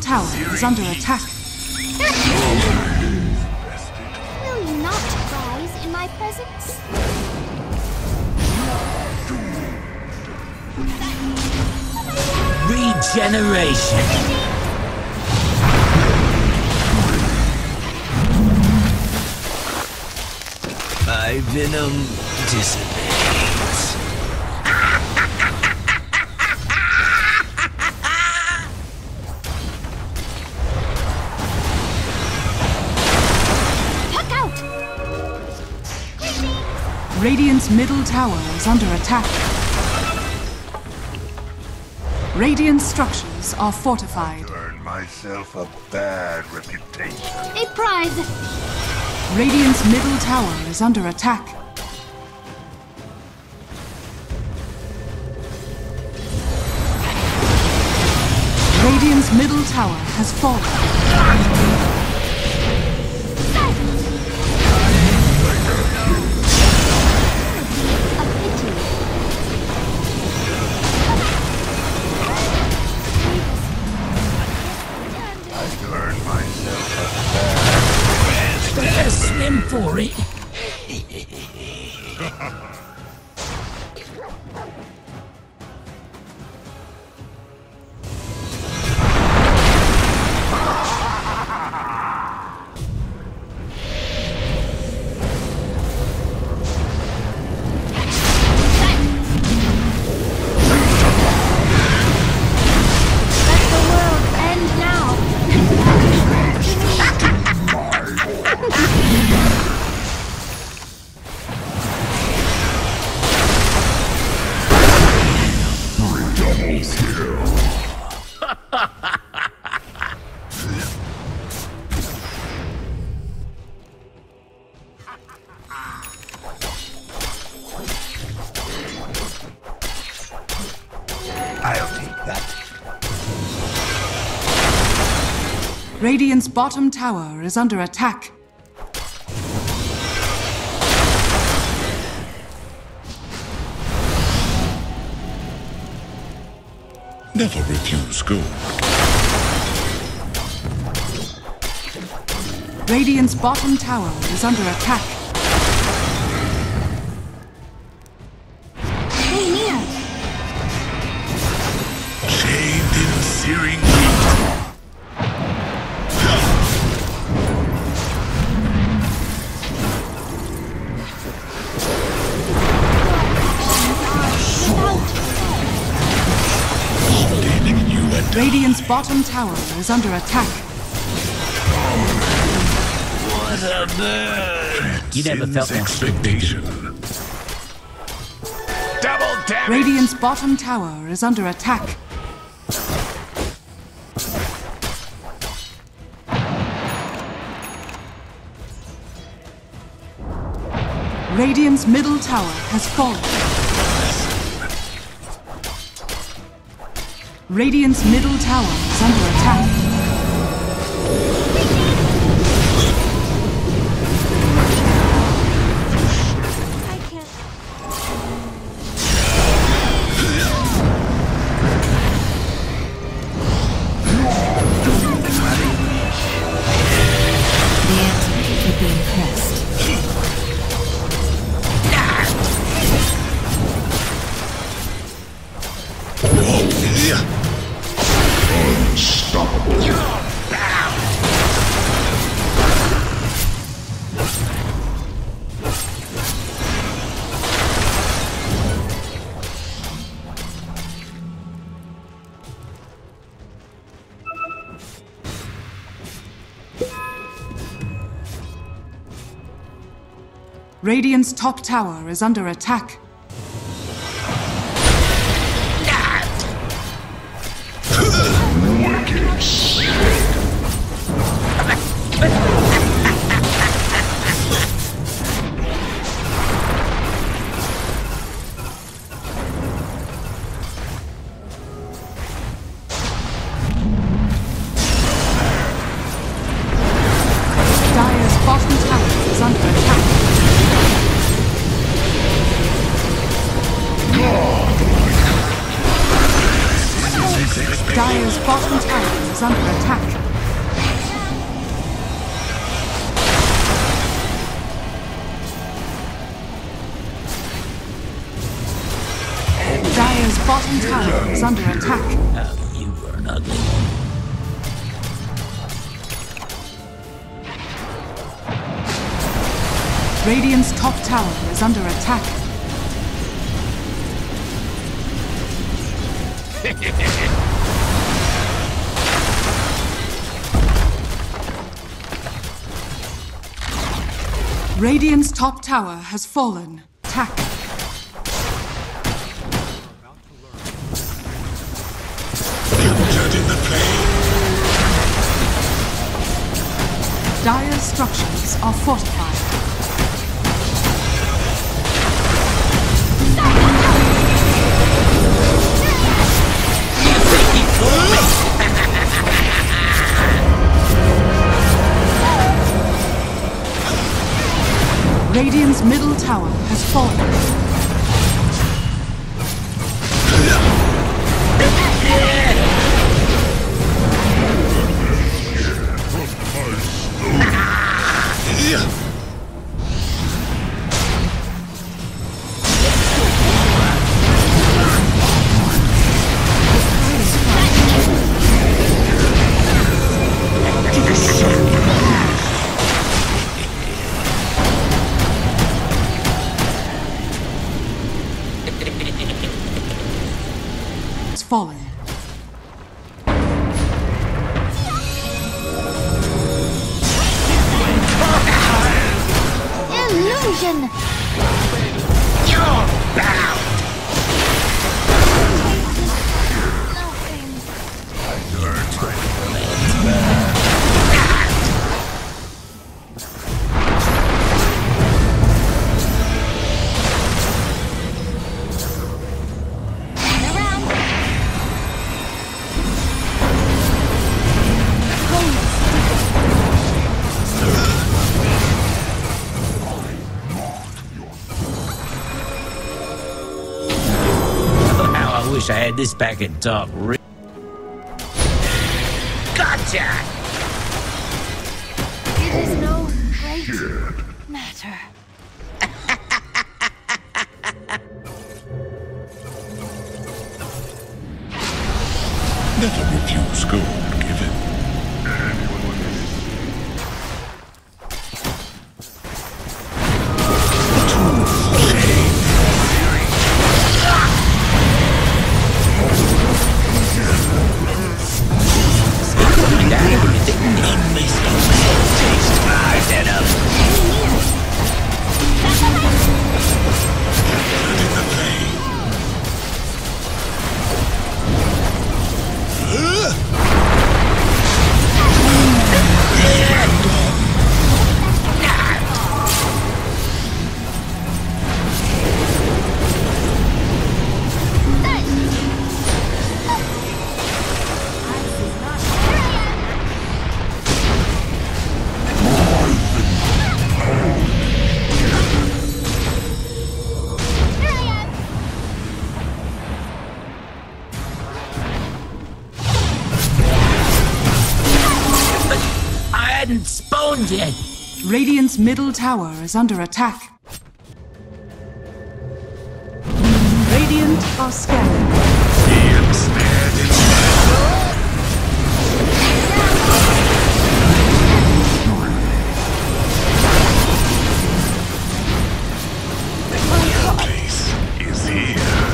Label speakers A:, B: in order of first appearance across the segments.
A: tower is under attack.
B: Will you not rise in my presence?
C: Regeneration. My venom dissipates.
B: Look out!
A: Radiant's middle tower is under attack. Radiant structures are fortified.
D: Earn myself a bad reputation.
B: A prize!
A: Radiant's middle tower is under attack. Radiant's middle tower has fallen.
C: Swim for it.
D: I'll take that.
A: Radiant's bottom tower is under attack.
D: Never refuse gold.
A: Radiant's bottom tower is under attack.
B: Stay near!
D: Chained in searing heat.
A: Radiant's bottom tower is under attack.
C: What a bird! You never felt more
D: expectation. Double damage.
A: Radiant's bottom tower is under attack. Radiant's middle tower has fallen. Radiant's middle tower is under attack.
B: I can't.
E: The answer would be impressed.
A: Radiant's top tower is under attack. Dire's bottom tower is under attack. is under attack. Dire's bottom tower is under attack.
C: Oh, you were an ugly one.
A: Radiant's top tower is under attack. Radiant's top tower has fallen. Attack.
D: Entered in the play.
A: Dire's structures are fortified. Radiant's middle tower has fallen. Fallen.
B: Illusion!
D: You're bound.
C: I wish I had this back in talk. Gotcha!
B: It is no great matter.
D: Never refuse gold given.
C: Spawned yet.
A: Radiant's middle tower is under attack. Radiant are scanning.
D: Place is here.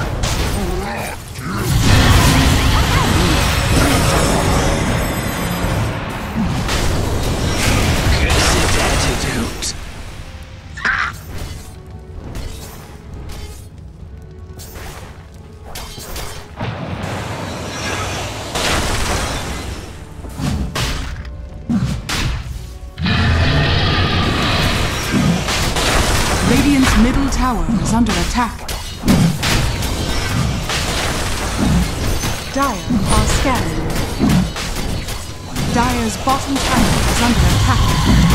A: Radiant's middle tower is under attack. Dire are scanning. Dire's bottom tower is under attack.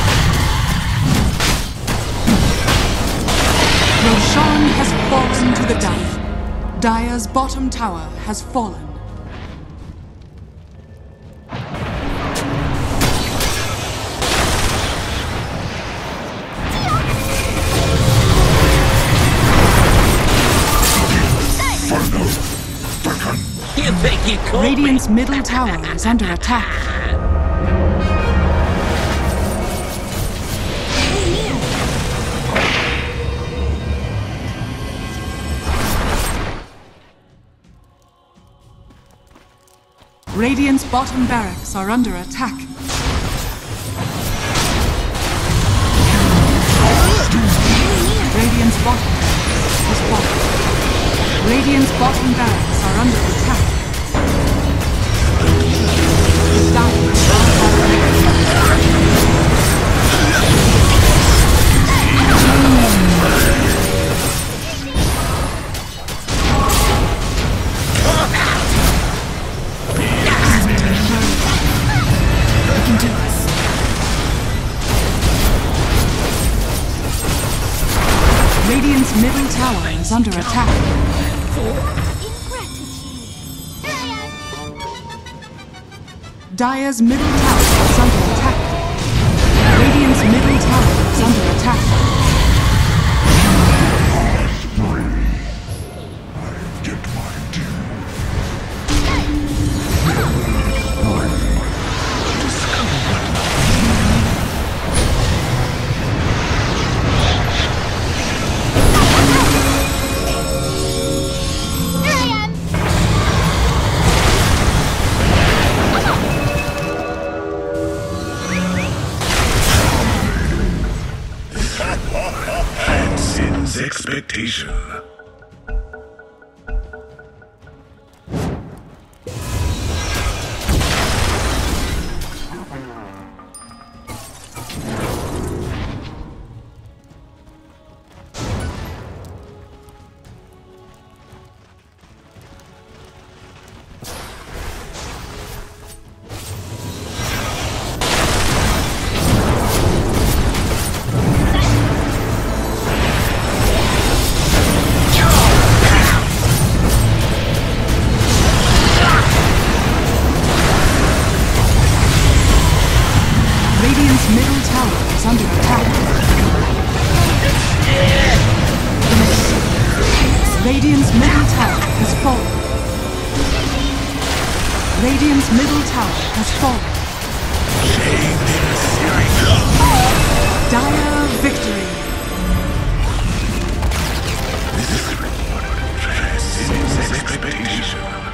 A: Roshan has fallen to the Dire. Dire's bottom tower has fallen.
C: You caught
A: Radiant's middle tower is under attack. Radiant's bottom barracks are under attack. Radiant's bottom is falling. Radiant's bottom barracks are under attack. Dying. Radiant's middle tower is under attack. Dire's middle tower is under attack. Radiant's middle tower is under attack.
D: Get my due. Sin's expectation.
A: Radiant's middle tower is under attack. Radiant's middle tower has fallen. Radiant's middle tower has fallen. Dire victory.
D: Sin's expectation.